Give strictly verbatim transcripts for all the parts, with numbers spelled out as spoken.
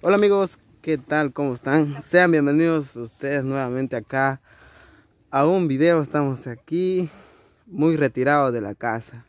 Hola amigos, ¿qué tal? ¿Cómo están? Sean bienvenidos ustedes nuevamente acá a un video. Estamos aquí muy retirados de la casa.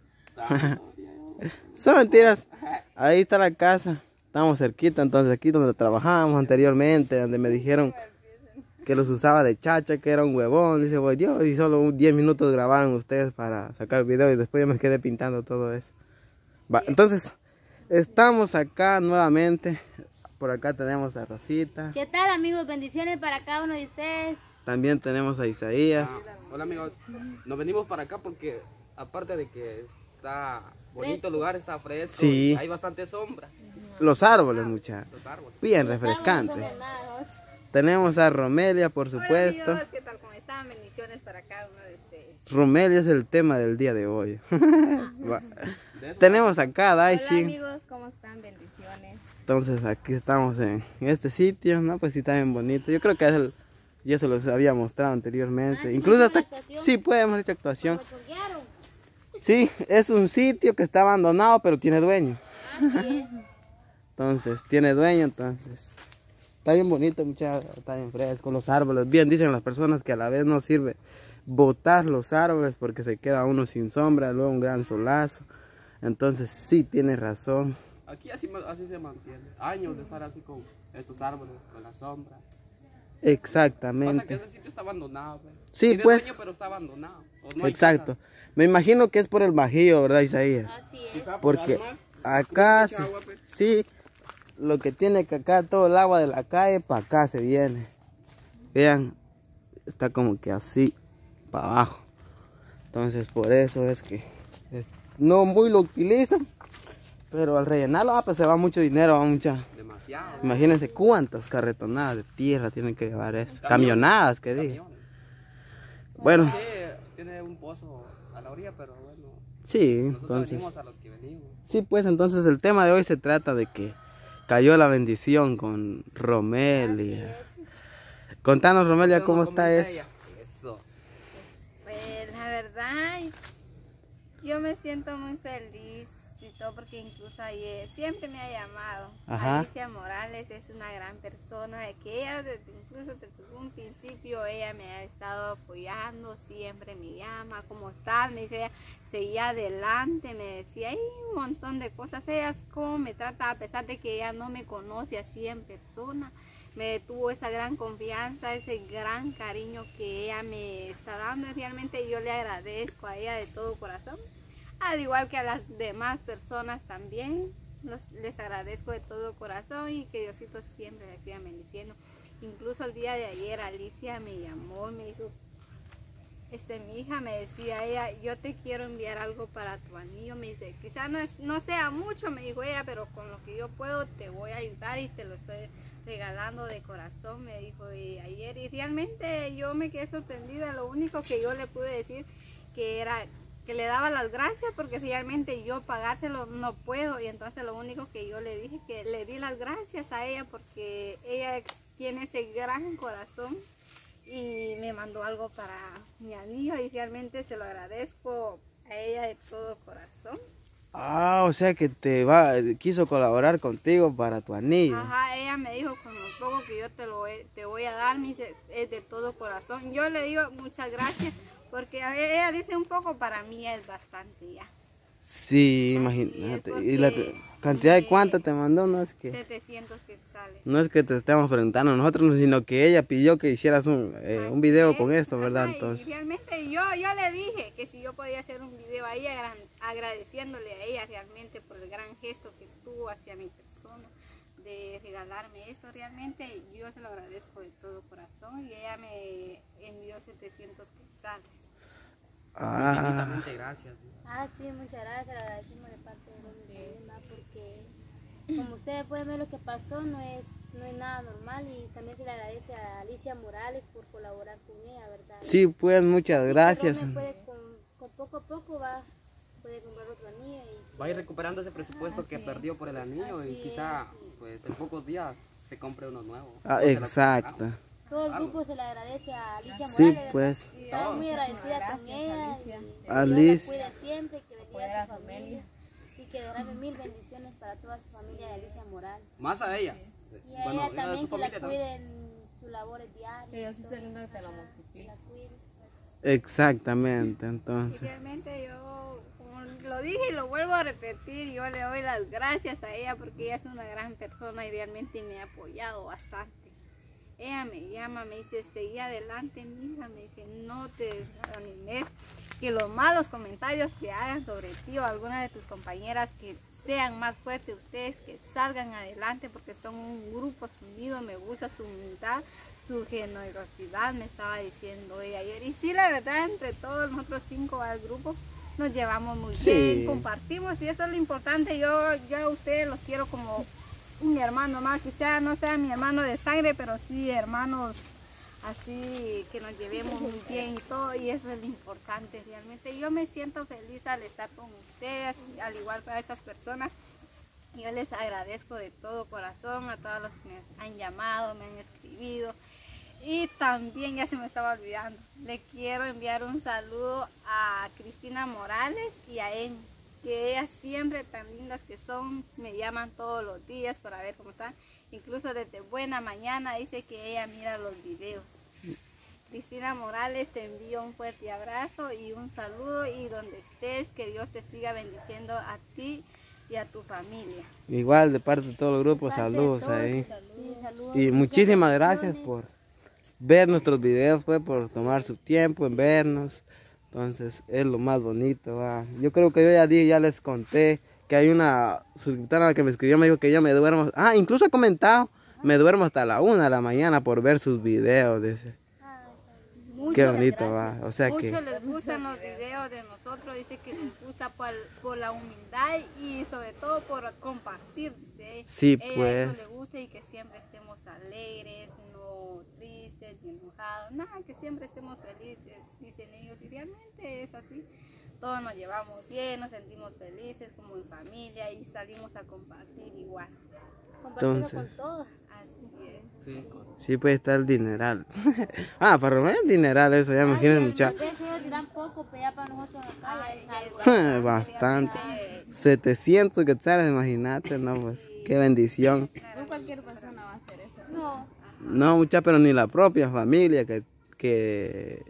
Son mentiras. Ahí está la casa. Estamos cerquita, entonces aquí donde trabajábamos anteriormente, donde me dijeron que los usaba de chacha, que era un huevón. Dice, pues Dios, y solo diez minutos grabaron ustedes para sacar el video y después yo me quedé pintando todo eso. Va, entonces, estamos acá nuevamente. Por acá tenemos a Rosita. ¿Qué tal amigos? Bendiciones para cada uno de ustedes. También tenemos a Isaías. Ah, hola amigos, nos venimos para acá porque aparte de que está bonito el lugar, está fresco, sí. Hay bastante sombra. Los árboles, muchachos. Los árboles. Bien Los refrescante. árboles son buenos. Tenemos a Romelia, por supuesto. Hola amigos, ¿qué tal? ¿Cómo están? Bendiciones para cada uno de ustedes. Romelia es el tema del día de hoy. Va. De eso- Tenemos acá a Hola Daisy. amigos, ¿cómo están? Bendiciones. Entonces aquí estamos en este sitio, ¿no? Pues sí, está bien bonito. Yo creo que es el, ya se los había mostrado anteriormente. Ah, ¿sí Incluso hasta, hicieron la actuación? sí, pues hemos hecho actuación. Como chonguearon. Sí, es un sitio que está abandonado, pero tiene dueño. Así es. Entonces, tiene dueño, entonces. Está bien bonito, muchachos, está bien fresco, los árboles. Bien, dicen las personas que a la vez no sirve botar los árboles porque se queda uno sin sombra, luego un gran solazo. Entonces, sí, tiene razón. Aquí así, ma- así se mantiene. Años de estar así con estos árboles, con la sombra. Pasa que Exactamente. ese sitio está abandonado. Pues. Sí, Tiene pues. dueño, pero está abandonado. O no hay Exacto. casa. Me imagino que es por el bajío, ¿verdad, Isaías? Así es. Quizá por Porque además, acá, mucha sí, agua, pues. sí, lo que tiene que acá, todo el agua de la calle, para acá se viene. Vean, está como que así, para abajo. Entonces, por eso es que eh, no muy lo utilizan, pero al rellenarlo, ah, pues se va mucho dinero, va mucha. Demasiado. Imagínense cuántas carretonadas de tierra tienen que llevar eso. Camiones. Camionadas, que diga. Camiones. Bueno, Sí, tiene un pozo a la orilla, pero bueno. sí, Nosotros entonces. venimos a lo que venimos. Sí, pues entonces el tema de hoy se trata de que cayó la bendición con Romelia. Contanos, Romelia, ¿cómo está eso? ella? Eso. Pues la verdad, yo me siento muy feliz y todo porque incluso ayer siempre me ha llamado. Ajá. Alicia Morales es una gran persona, de que ella desde, incluso desde un principio ella me ha estado apoyando, siempre me llama, ¿cómo estás? Me dice ella, seguía adelante, me decía, hay un montón de cosas, ella cómo me trata a pesar de que ella no me conoce así en persona. Me tuvo esa gran confianza, ese gran cariño que ella me está dando y realmente yo le agradezco a ella de todo corazón, al igual que a las demás personas también. Los, les agradezco de todo corazón y que Diosito siempre les siga bendiciendo. Incluso el día de ayer Alicia me llamó y me dijo, este, mi hija me decía ella, yo te quiero enviar algo para tu anillo. Me dice, quizá no, es, no sea mucho, me dijo ella, pero con lo que yo puedo te voy a ayudar y te lo estoy regalando de corazón, me dijo y ayer. Y realmente yo me quedé sorprendida. Lo único que yo le pude decir que era que le daba las gracias porque realmente yo pagárselo no puedo, y entonces lo único que yo le dije que le di las gracias a ella porque ella tiene ese gran corazón y me mandó algo para mi anillo y realmente se lo agradezco a ella de todo corazón. Ah, o sea que te va, quiso colaborar contigo para tu anillo. Ajá, ella me dijo con lo poco que yo te lo he- te voy a dar, me dice, es de todo corazón. Yo le digo muchas gracias porque a ver, ella dice un poco, para mí es bastante ya. Sí, Así imagínate. es, ¿Y la porque, cantidad de eh, cuánto te mandó? No es que, setecientos quetzales. no es que te estemos preguntando nosotros, sino que ella pidió que hicieras un, eh, un Así video es. con esto, ¿verdad? Ajá, Entonces, y realmente yo, yo le dije que si yo podía hacer un video ahí agra- agradeciéndole a ella realmente por el gran gesto que tuvo hacia mi persona de regalarme esto. Realmente yo se lo agradezco de todo corazón y ella me envió setecientos quetzales. ah, Infinitamente gracias. Ah, sí, muchas gracias, le agradecemos de parte de los demás porque como ustedes pueden ver lo que pasó no es, no es nada normal y también se le agradece a Alicia Morales por colaborar con ella, ¿verdad? sí, pues muchas gracias. Rome puede con, con poco a poco va, puede comprar otro anillo y Va a ir recuperando ese presupuesto que perdió por el anillo y Así quizá es, sí. pues en pocos días se compre uno nuevo. Ah, O se lo exacto. compramos. todo el grupo se le agradece a Alicia Sí, Morales, ¿verdad? pues. Estamos muy agradecida con ella y que Dios Alicia. la cuide siempre, que bendiga a su familia y que derrame mil bendiciones para toda su familia de Alicia Morales. Más a ella. Y a Bueno, ella y también su que la familia también. cuiden sus labores diarias. Que Dios y esté todo. lindo que te lo Ajá, multiplique. la cuide. Exactamente, Y entonces. realmente yo, como lo dije y lo vuelvo a repetir, yo le doy las gracias a ella porque ella es una gran persona y realmente me ha apoyado bastante. Ella me llama, me dice, seguí adelante, mija, me dice, no te desanimes, que los malos comentarios que hagan sobre ti o alguna de tus compañeras, que sean más fuertes ustedes, que salgan adelante porque son un grupo unido, me gusta su humildad, su generosidad, me estaba diciendo ella ayer. Y sí, la verdad, entre todos nosotros cinco al grupo nos llevamos muy Sí. bien, compartimos y eso es lo importante. Yo, yo a ustedes los quiero como un hermano más, quizá no sea mi hermano de sangre, pero sí hermanos así que nos llevemos muy bien y todo, y eso es lo importante realmente. Yo me siento feliz al estar con ustedes, al igual que a estas personas. Yo les agradezco de todo corazón a todos los que me han llamado, me han escribido. Y también, ya se me estaba olvidando, le quiero enviar un saludo a Cristina Morales y a Emi, que ellas siempre tan lindas que son, me llaman todos los días para ver cómo están. Incluso desde buena mañana dice que ella mira los videos. Cristina Morales, te envío un fuerte abrazo y un saludo, y donde estés, que Dios te siga bendiciendo a ti y a tu familia. Igual de parte de todo el grupo, Parte de saludos todos, ahí. sí, saludos, Y muchas muchísimas gracias bendiciones. por ver nuestros videos, pues, por tomar su tiempo en vernos. Entonces, es lo más bonito, va. Yo creo que yo ya di, ya les conté que hay una suscriptora que me escribió, me dijo que yo me duermo. Ah, incluso ha comentado, me duermo hasta la una de la mañana por ver sus videos, dice. Mucho, Qué bonito, va. O sea que... Muchos les gustan los videos de nosotros, dice que les gusta por, por la humildad y sobre todo por compartir, dice. Sí, Ella pues. eso le gusta y que siempre estemos alegres, no tristes ni enojados, nada, que siempre estemos felices, dicen ellos, y realmente es así. Todos nos llevamos bien, nos sentimos felices como en familia y salimos a compartir igual. Compartiendo Entonces. con todos. Así es. Sí. Sí, pues está el dineral. Ah, para Romero es dineral eso, ya imagínense muchachos. Realmente ellos dirán poco, pero ya para nosotros acá ya es algo. Bastante. setecientos quetzales, imagínate, no, pues, qué bendición. No cualquier persona va a hacer eso. No, No, mucha, pero ni la propia familia que, que,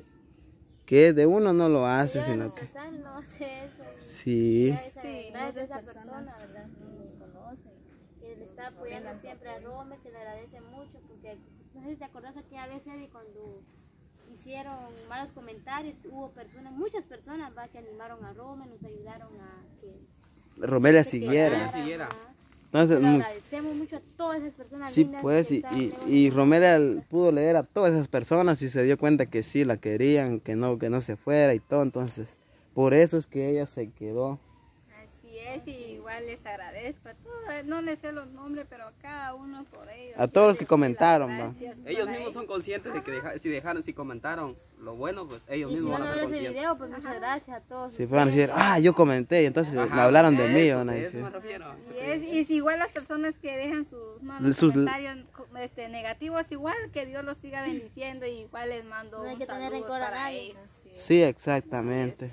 que es de uno no lo hace, yo sino no que... sé, no hace eso. Sí, Gracias a- Sí, gracias a muchas esa personas persona, ¿verdad? nos conocen. Que le está apoyando siempre a Rome, se le agradece mucho porque no sé si te acordás aquella vez, Eddie, cuando hicieron malos comentarios, hubo personas, muchas personas va que animaron a Rome, nos ayudaron a que Romelia se siguiera. quedara, Siguiera. ajá. Entonces, Se lo mu- agradecemos mucho a todas esas personas sí, lindas pues, que y, están y, de buena y mano. Romelia pudo leer a todas esas personas y se dio cuenta que sí la querían, que no, que no se fuera y todo, entonces, por eso es que ella se quedó. Así es, y igual les agradezco a todos, no les sé los nombres, pero a cada uno por ellos. A yo todos los que les doy las comentaron, va. gracias Ellos para mismos son conscientes de que deja- si dejaron, si comentaron lo bueno, pues ellos Y si mismos van van a a ver ser ese conscientes. video, pues muchas gracias a todos. Si van a decir, ustedes. ah, yo comenté, y entonces Ajá, me hablaron de mí, eso, van a de decir. eso me refiero. Y, es, y si igual las personas que dejan sus malos Sus- comentarios co- este, negativos, igual que Dios los siga bendiciendo y igual les mando No hay un que tener saludo rencor a para nadie. ellos. Sí. Sí, exactamente.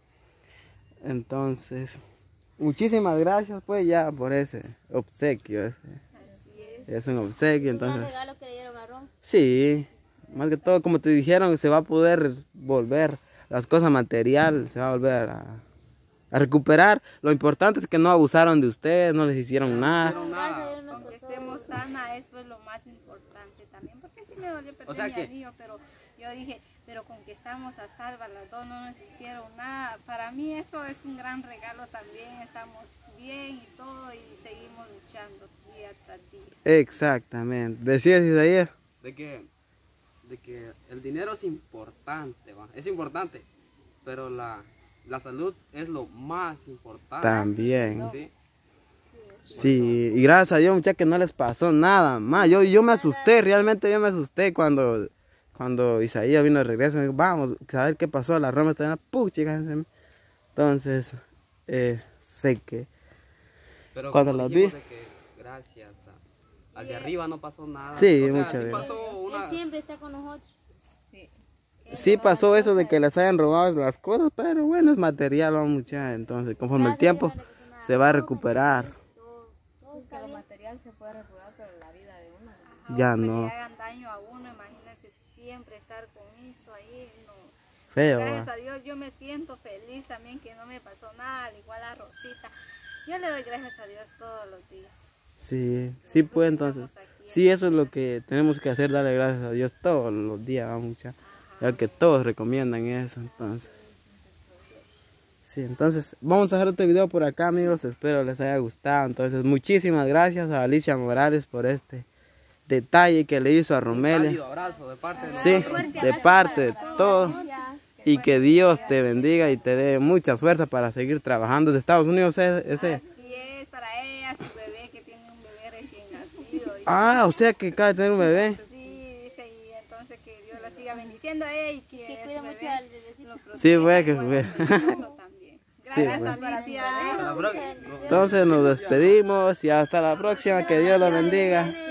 Entonces, muchísimas gracias pues ya por ese obsequio. ese. Así es. Es un obsequio, Un gran entonces. regalo que le dieron a Ron. Sí, más que todo, como te dijeron, se va a poder volver las cosas materiales, se va a volver a, a recuperar. Lo importante es que no abusaron de ustedes, no les hicieron nada. hicieron Gracias a nada. Dios nos Aunque pasó. estemos sana, eso es lo más importante también, porque sí me dolió perder O sea mi que- anillo, pero yo dije, pero con que estamos a salva, las dos no nos hicieron nada. Para mí eso es un gran regalo también, estamos bien y todo y seguimos luchando día tras día. Exactamente. Decías, Isaías. De que, de que el dinero es importante, ¿va? Es importante, pero la, la salud es lo más importante. También. ¿Sí? Sí, y gracias a Dios, muchachos, que no les pasó nada más. Yo, yo me asusté, realmente yo me asusté cuando, cuando Isaías vino de regreso. Me dijo, vamos, a ver qué pasó. La Roma está en la puchica. Entonces, eh, sé que Pero Cuando como las dijimos vi. de que gracias a- al de arriba no pasó nada. Sí, o sea, muchas sí veces. pasó Él una... siempre está con nosotros. Sí. sí pasó eso de que les hayan robado las cosas, pero bueno, es material, vamos muchachos. Entonces, conforme el Gracias a tiempo Dios no le pasó nada. se va a Todo recuperar. material, todo- todo Que está lo bien. material material se puede recuperar, pero la vida de uno. Ajá, Ya o que no. le hagan daño a uno, imagínate siempre estar con eso ahí, no. Feo. Gracias va. a Dios yo me siento feliz también que no me pasó nada, al igual a Rosita. Yo le doy gracias a Dios todos los días. Sí, sí pues entonces. Sí, eso es lo que tenemos que hacer, darle gracias a Dios todos los días, va, mucha. Ya que todos recomiendan eso, entonces. Sí, entonces vamos a dejar otro video por acá, amigos. Espero les haya gustado. Entonces, muchísimas gracias a Alicia Morales por este detalle que le hizo a Un Romelia. cálido abrazo de parte de Sí, de parte de todos. Y que Dios te bendiga y te dé mucha fuerza para seguir trabajando. De Estados Unidos es ese. Así es, para ella, su bebé que tiene un bebé recién nacido. Y Ah, o sea que acaba de tener un bebé. sí, dice, y entonces que Dios la siga bendiciendo a ella y que, Que su cuida mucho bebé al bebecito. lo proteja Sí, pues, que- igual a su esposo también. Sí, Gracias, pues. Alicia. Hasta la próxima. Entonces nos despedimos y hasta la próxima. Que Dios los bendiga.